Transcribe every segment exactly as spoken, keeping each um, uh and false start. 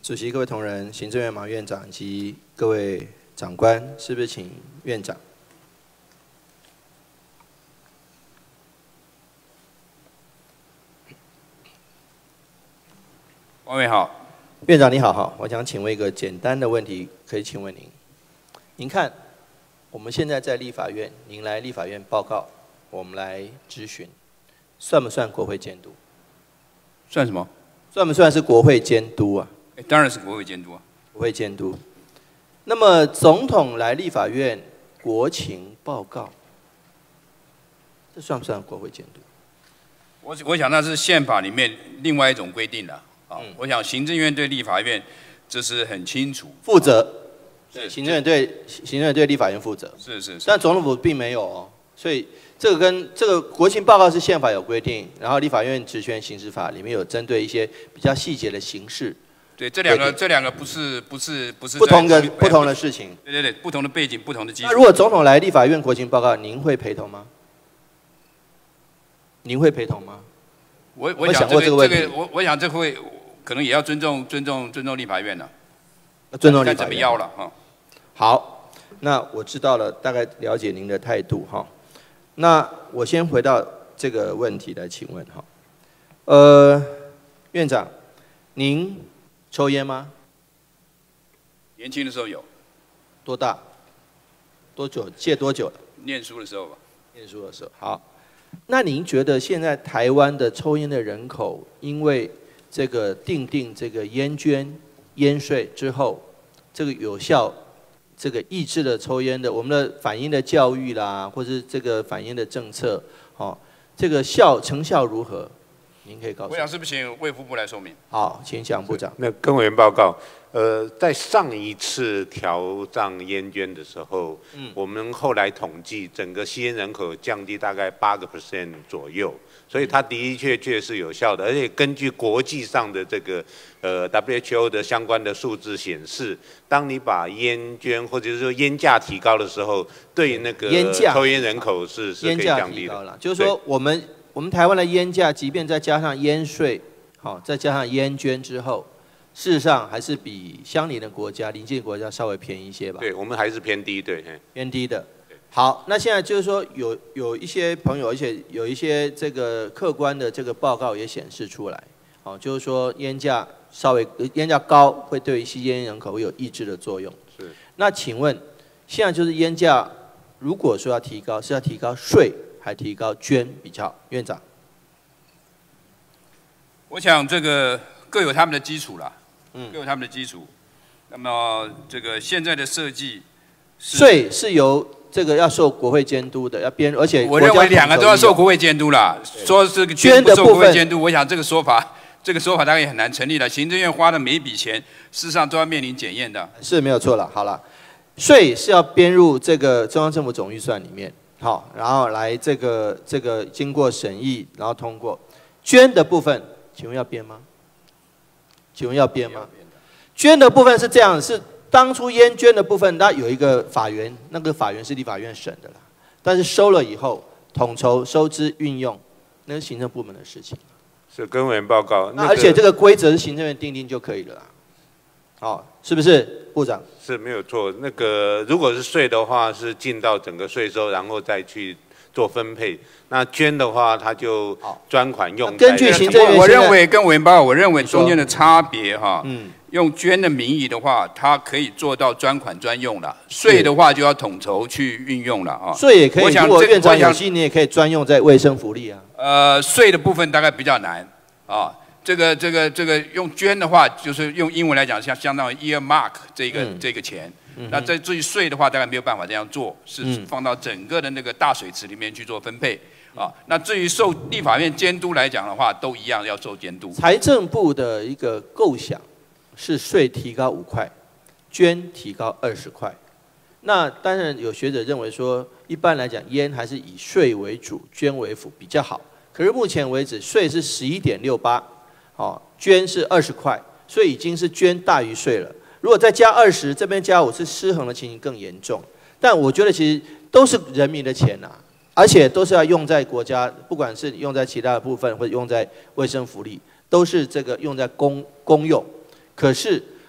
主席、各位同仁、行政院马院长以及各位长官，是不是请院长？ 王委好， 院长你好，好，我想请问一个简单的问题，可以请问您？您看，我们现在在立法院，您来立法院报告，我们来质询，算不算国会监督？ 算什么？ 算不算是国会监督啊？ 当然是国会监督啊。 国会监督。那么总统来立法院国情报告，这算不算国会监督？ 我我想那是宪法里面另外一种规定了啊。嗯、我想行政院对立法院这是很清楚， 负责。对，行政院对行政院对立法院负责。 是是是。 但总统府并没有哦，所以这个跟这个国情报告是宪法有规定，然后立法院职权行使法里面有针对一些比较细节的形式。 对，这两个这两个不是不是不是不同的不同的事情。 对对对，不同的背景，不同的基础。 那如果总统来立法院国情报告，您会陪同吗？您会陪同吗？ 我我想这个这个我我想这会可能也要尊重尊重尊重立法院了。 尊重立法院。 怎么邀了哈？ 好，那我知道了，大概了解您的态度哈。那我先回到这个问题来请问哈，呃，院长，您抽烟吗？ 年轻的时候有。 多大？多久？戒多久了？ 念书的时候吧。 念书的时候。好，那您觉得现在台湾的抽烟的人口，因为这个订定这个烟捐、烟税之后，这个有效？这个抑制了抽烟的，我们的反映的教育啦，或是这个反映的政策，哦，这个效成效如何？您可以告诉我。 我想是不是请卫福部来说明？ 好，请蒋部长。 那跟委员报告，呃，在上一次调涨烟捐的时候，嗯，我们后来统计，整个吸烟人口降低大概八个 percent 左右，所以它的的确确是有效的，而且根据国际上的这个呃 W H O 的相关的数字显示，当你把烟捐或者是说烟价提高的时候，对那个抽烟人口是是可以降低的。 就是说我们我们台湾的烟价，即便再加上烟税，好，再加上烟捐之后，事实上还是比相邻的国家、邻近国家稍微便宜一些吧。 对，我们还是偏低，对， 偏低的。好，那现在就是说有有一些朋友，而且有一些这个客观的这个报告也显示出来，好，就是说烟价稍微烟价高，会对吸烟人口会有抑制的作用。 是。那请问，现在就是烟价，如果说要提高，是要提高税，还提高捐比较好？院长。 我想这个各有他们的基础啦，嗯，各有他们的基础。那么这个现在的设计， 税是由这个要受国会监督的，要编，而且我认为两个都要受国会监督啦。说这个捐不受国会监督，我想这个说法，这个说法大概也很难成立了。行政院花的每一笔钱，事实上都要面临检验的。 是没有错了。好了，税是要编入这个中央政府总预算里面，好，然后来这个这个经过审议，然后通过。捐的部分，请问要编吗？请问要编吗？捐的部分是这样，是。当初烟捐的部分，它有一个法源，那个法源是立法院审的啦。但是收了以后，统筹、收支、运用，那是行政部门的事情。 是跟委员报告。 那而且这个规则是行政院定定就可以了啦。好，是不是部长？ 是没有错。那个如果是税的话，是进到整个税收，然后再去做分配。那捐的话，它就专款用。 根据行政院， 我认为跟委员报告，我认为中间的差别哈，嗯。用捐的名义的话，它可以做到专款专用了；税的话就要统筹去运用了啊。 税也可以，如果院长有心，你也可以专用在卫生福利啊。 呃，税的部分大概比较难啊。这个这个这个用捐的话，就是用英文来讲，像相当于 earmark 这个、嗯、这个钱。嗯、那在至于税的话，大概没有办法这样做，是放到整个的那个大水池里面去做分配。啊，那至于受立法院监督来讲的话，都一样要受监督。 财政部的一个构想。是税提高五块，捐提高二十块。那当然有学者认为说，一般来讲烟还是以税为主，捐为辅比较好。可是目前为止，税是十一点六八，哦，捐是二十块，所以已经是捐大于税了。如果再加二十，这边加五是失衡的情形更严重。但我觉得其实都是人民的钱呐、啊，而且都是要用在国家，不管是用在其他的部分，或者用在卫生福利，都是这个用在公公用。可是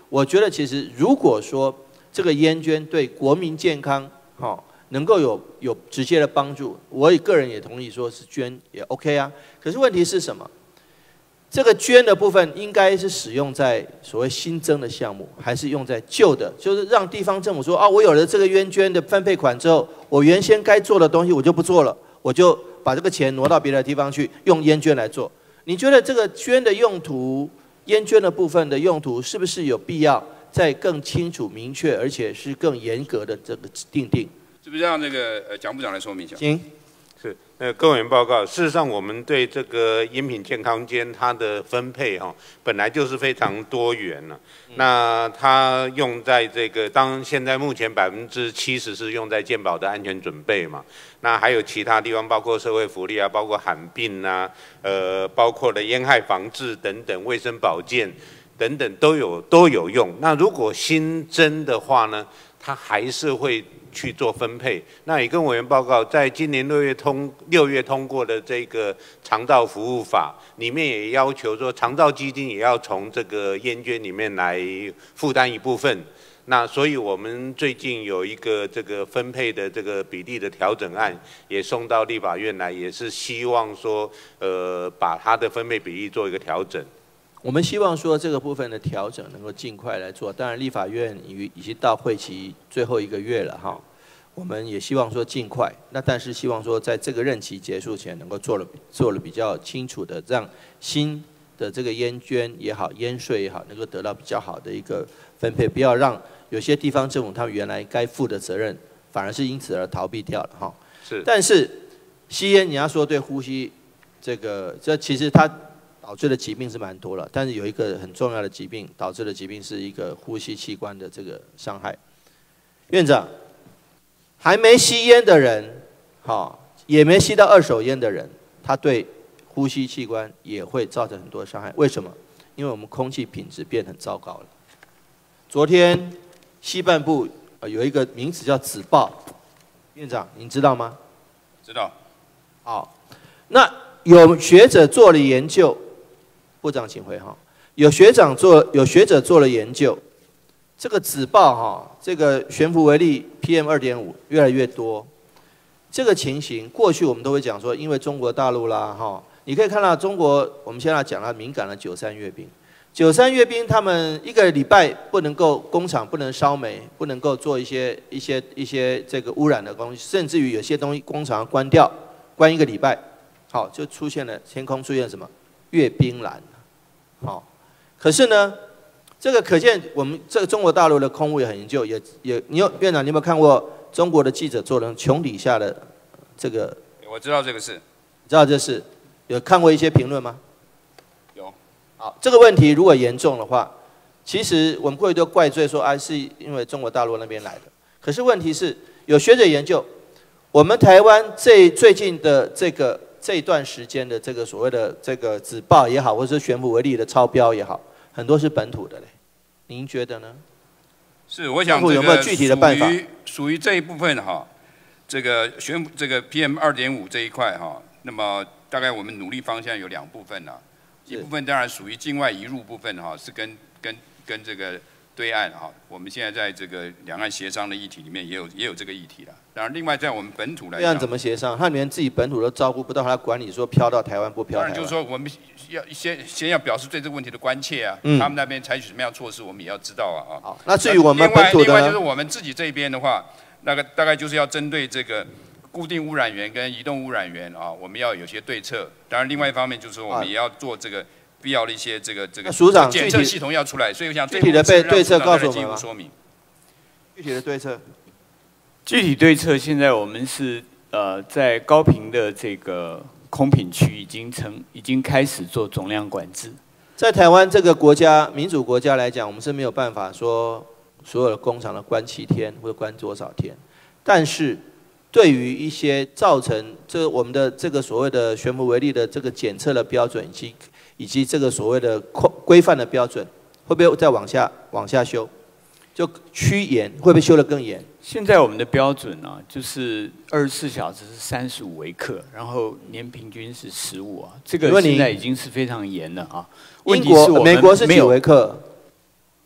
我觉得其实如果说这个烟捐对国民健康，好、哦。能够有有直接的帮助，我个人也同意说是捐也 OK 啊。可是问题是什么？这个捐的部分应该是使用在所谓新增的项目，还是用在旧的？就是让地方政府说啊，我有了这个烟捐的分配款之后，我原先该做的东西我就不做了，我就把这个钱挪到别的地方去，用烟捐来做。你觉得这个捐的用途，烟捐的部分的用途，是不是有必要再更清楚明确，而且是更严格的这个定定？ 是不是让那个呃蒋部长来说明一下？ 行， 是，呃，各位委员报告，事实上我们对这个烟品健康监它的分配哈、哦，本来就是非常多元了。嗯、那它用在这个，当然现在目前百分之七十是用在健保的安全准备嘛。那还有其他地方，包括社会福利啊，包括罕病啊，呃，包括的烟害防治等等，卫生保健等等都有都有用。那如果新增的话呢，它还是会去做分配。那也跟委员报告，在今年六月通六月通过的这个长照服务法里面，也要求说长照基金也要从这个烟捐里面来负担一部分。那所以我们最近有一个这个分配的这个比例的调整案，也送到立法院来，也是希望说，呃，把它的分配比例做一个调整。 我们希望说这个部分的调整能够尽快来做，当然立法院已已经到会期最后一个月了哈，我们也希望说尽快，那但是希望说在这个任期结束前能够做了做了比较清楚的，让新的这个烟捐也好，烟税也好，能够得到比较好的一个分配，不要让有些地方政府他们原来该负的责任，反而是因此而逃避掉了哈。 是， 但是吸烟你要说对呼吸这个，这其实它导致的疾病是蛮多了，但是有一个很重要的疾病导致的疾病是一个呼吸器官的这个伤害。院长，还没吸烟的人，好，也没吸到二手烟的人，他对呼吸器官也会造成很多伤害。为什么？因为我们空气品质变很糟糕了。昨天西半部有一个名词叫紫爆，院长您知道吗？ 知道。 好，那有学者做了研究。部长请回哈。有学长做，有学者做了研究，这个紫爆哈，这个悬浮微粒 P M 二点五 越来越多。这个情形，过去我们都会讲说，因为中国大陆啦哈，你可以看到中国，我们现在讲了敏感的九三阅兵，九三阅兵他们一个礼拜不能够工厂不能烧煤，不能够做一些一些一些这个污染的东西，甚至于有些东西工厂要关掉，关一个礼拜，好就出现了天空出现什么阅兵蓝。好，可是呢，这个可见我们这个中国大陆的空污也很研究，也也，你有院长，你有没有看过中国的记者做的穹底下的这个？ 我知道这个事。 知道这事，有看过一些评论吗？ 有。 好，这个问题如果严重的话，其实我们过去都怪罪说，啊，是因为中国大陆那边来的。可是问题是，有学者研究，我们台湾这最近的这个。这一段时间的这个所谓的这个紫爆也好，或者是悬浮微粒的超标也好，很多是本土的嘞。您觉得呢？ 是，我想有没有具体的办法？ 属于属于这一部分哈，这个悬这个 P M 二点五 这一块哈，那么大概我们努力方向有两部分呢，一部分当然属于境外移入部分哈，是跟跟跟这个对岸哈，我们现在在这个两岸协商的议题里面也有也有这个议题了。当然，另外在我们本土来讲， 对岸怎么协商？他连自己本土都照顾不到，他管你说飘到台湾不飘台湾？ 当然就是说，我们要先先要表示对这个问题的关切啊。 嗯、 他们那边采取什么样的措施，我们也要知道啊啊。 好，那至于我们本土的， 另外另外就是我们自己这边的话，那个大概就是要针对这个固定污染源跟移动污染源啊，我们要有些对策。当然，另外一方面就是说，我们也要做这个必要的一些这个这个署长检测系统要出来。所以我想具体的对对策告诉我们吗？说明具体的对策。 具体对策，现在我们是呃在高屏的这个空品区已经成已经开始做总量管制。 在台湾这个国家民主国家来讲，我们是没有办法说所有的工厂的关七天或者关多少天，但是对于一些造成这我们的这个所谓的悬浮微粒的这个检测的标准，以及以及这个所谓的规范的标准，会不会再往下往下修？就趋严，会不会修得更严？ 现在我们的标准呢、啊，就是二十四小时是三十五微克，然后年平均是十五啊，这个现在已经是非常严了啊。 英国、美国是几微克？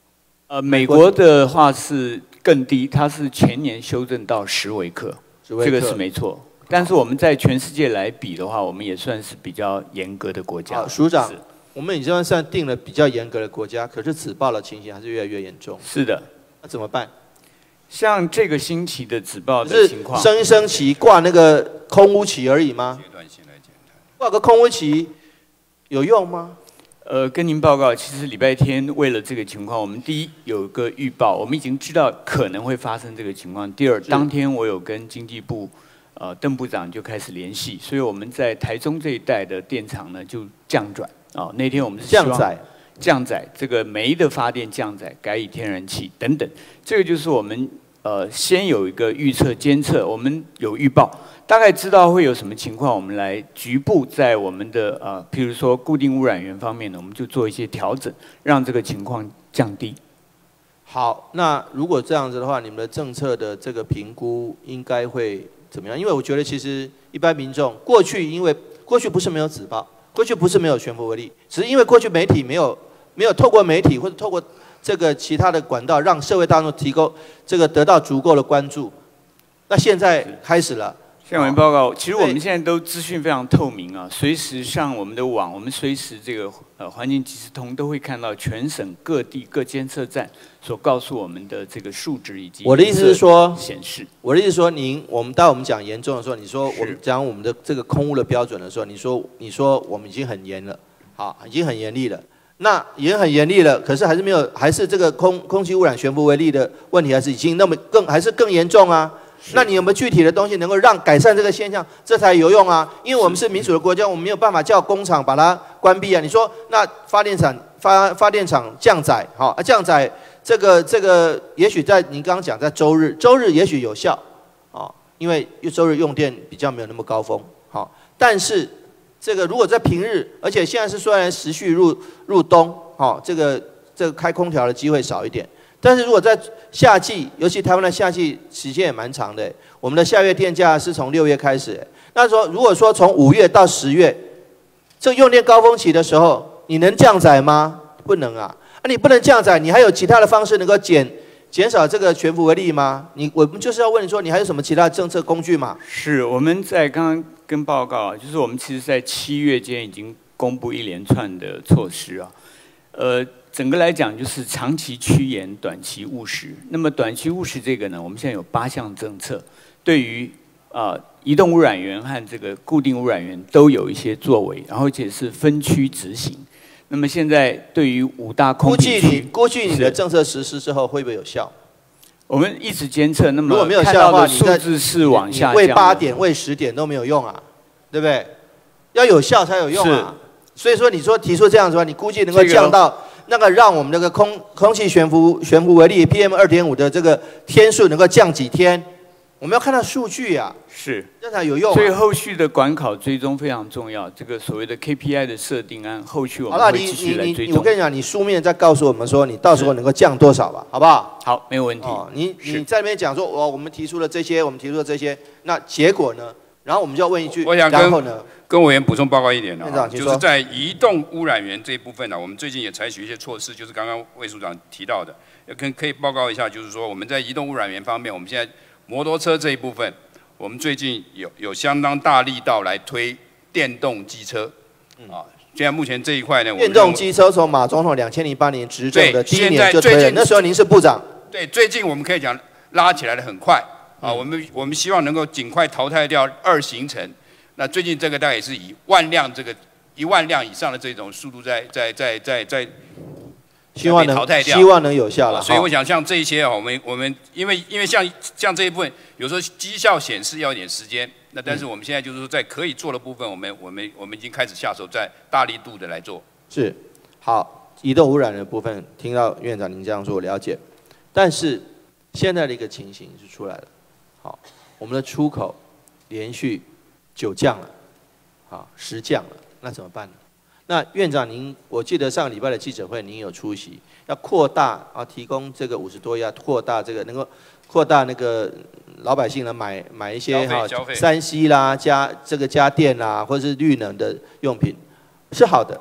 呃，美国的话是更低，它是全年修正到十微克，这个是没错。但是我们在全世界来比的话，我们也算是比较严格的国家。 好，署长，我们已经算定了比较严格的国家，可是紫爆的情形还是越来越严重。 是的， 那怎么办？ 像这个星期的紫爆的情况， 是升一升旗挂那个空污旗而已吗？ 阶段性来检查， 挂个空污旗有用吗？ 呃，跟您报告，其实礼拜天为了这个情况，我们第一有个预报，我们已经知道可能会发生这个情况。第二，当天我有跟经济部呃邓部长就开始联系，所以我们在台中这一带的电厂呢就降转啊、哦。那天我们是希望降载。 降载这个煤的发电降载，改以天然气等等，这个就是我们呃先有一个预测监测，我们有预报，大概知道会有什么情况，我们来局部在我们的呃譬如说固定污染源方面呢，我们就做一些调整，让这个情况降低。 好，那如果这样子的话，你们的政策的这个评估应该会怎么样？因为我觉得其实一般民众过去因为过去不是没有紫爆。过去不是没有悬浮微粒，只是因为过去媒体没有没有透过媒体或者透过这个其他的管道，让社会大众提供这个得到足够的关注。那现在开始了。 向委员报告，其实我们现在都资讯非常透明啊，随时上我们的网，我们随时这个呃环境即时通都会看到全省各地各监测站所告诉我们的这个数值以及我的意思是说显示。 我的意思是说，您我们当我们讲严重的时候，你说我们讲我们的这个空污的标准的时候，你说你说我们已经很严了，好，已经很严厉了。那已经很严厉了，可是还是没有，还是这个空空气污染悬浮微粒的问题，还是已经那么更还是更严重啊。那你有没有具体的东西能够让改善这个现象？这才有用啊！因为我们是民主的国家，我们没有办法叫工厂把它关闭啊。你说那发电厂发发电厂降载，好、啊，降载这个这个，也许在您刚刚讲在周日，周日也许有效，啊、哦，因为周日用电比较没有那么高峰，好、哦，但是这个如果在平日，而且现在是虽然时序入入冬，好、哦，这个这个开空调的机会少一点。但是如果在夏季，尤其台湾的夏季时间也蛮长的，我们的下月电价是从六月开始。那说如果说从五月到十月，这用电高峰期的时候，你能降载吗？不能啊！啊，你不能降载，你还有其他的方式能够减减少这个悬浮微粒吗？你我们就是要问你说，你还有什么其他政策工具吗？ 是我们在刚刚跟报告啊，就是我们其实在七月间已经公布一连串的措施啊，呃。整个来讲就是长期趋严，短期务实。那么短期务实这个呢，我们现在有八项政策，对于啊、呃、移动污染源和这个固定污染源都有一些作为，然后而且是分区执行。那么现在对于五大空品区， 估计你估计你的政策实施之后会不会有效？ 我们一直监测，那么如果没有效的话， 数字是往下降的。 喂八点、喂十点都没有用啊，对不对？要有效才有用啊。所以说，你说提出这样子的话，你估计能够降到。这个那个让我们这个空空气悬浮悬浮微粒 P M 二点五 的这个天数能够降几天，我们要看到数据啊， 是这才有用、啊。 所以后续的管考追踪非常重要，这个所谓的 K P I 的设定案，后续我们会继续来追踪。 我跟你讲，你书面再告诉我们说，你到时候能够降多少吧，好不好？ 好，没有问题。 哦，你你在那边讲说，哦，我们提出了这些，我们提出了这些，那结果呢？然后我们就要问一句， 我想然后呢？ 跟委员补充报告一点呢、 啊， 就是在移动污染源这一部分呢、啊，我们最近也采取一些措施，就是刚刚魏署长提到的，跟可以报告一下，就是说我们在移动污染源方面，我们现在摩托车这一部分，我们最近有有相当大力道来推电动机车，啊，现在目前这一块呢， 电动机车从马总统两千零八年执政的第一年就推了，那时候您是部长。 对，最近我们可以讲拉起来的很快，啊，我们我们希望能够尽快淘汰掉二行程。那最近这个大概也是以万辆这个一万辆以上的这种速度在在在在在希望能淘汰掉， 希望能有效了。 所以我想像这一些啊，我们我们因为因为像像这一部分，有时候绩效显示要一点时间，那但是我们现在就是说在可以做的部分，我们我们我们已经开始下手，在大力度的来做。 是，好，移动污染的部分，听到院长您这样说，我了解。但是现在的一个情形是出来了，好，我们的出口连续。九降了，好，十降了，那怎么办呢？那院长您，我记得上个礼拜的记者会您有出席，要扩大啊，提供这个五十多亿，扩大这个能够扩大那个老百姓呢买买一些哈三 C 啦，家这个家电啦，或者是绿能的用品，是好的。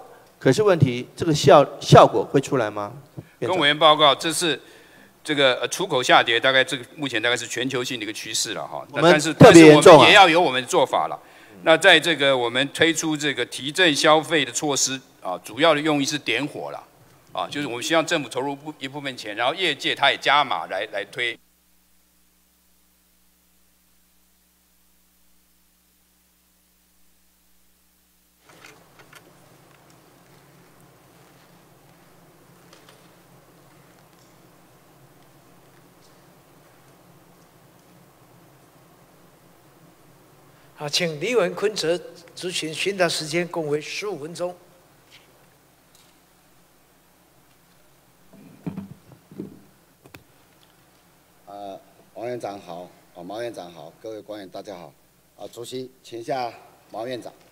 可是问题，这个效效果会出来吗？ 跟委员报告，这是这个呃出口下跌，大概这个目前大概是全球性的一个趋势了哈。 我们但是特别严重啊但是我们也要有我们的做法了。那在这个我们推出这个提振消费的措施啊，主要的用意是点火了啊，就是我们希望政府投入一部分钱，然后业界它也加码来来推。 好，请李文坤哲咨询询答时间共为十五分钟。 呃，王院长好，啊，毛院长好，各位官员大家好，啊，主席请下毛院长。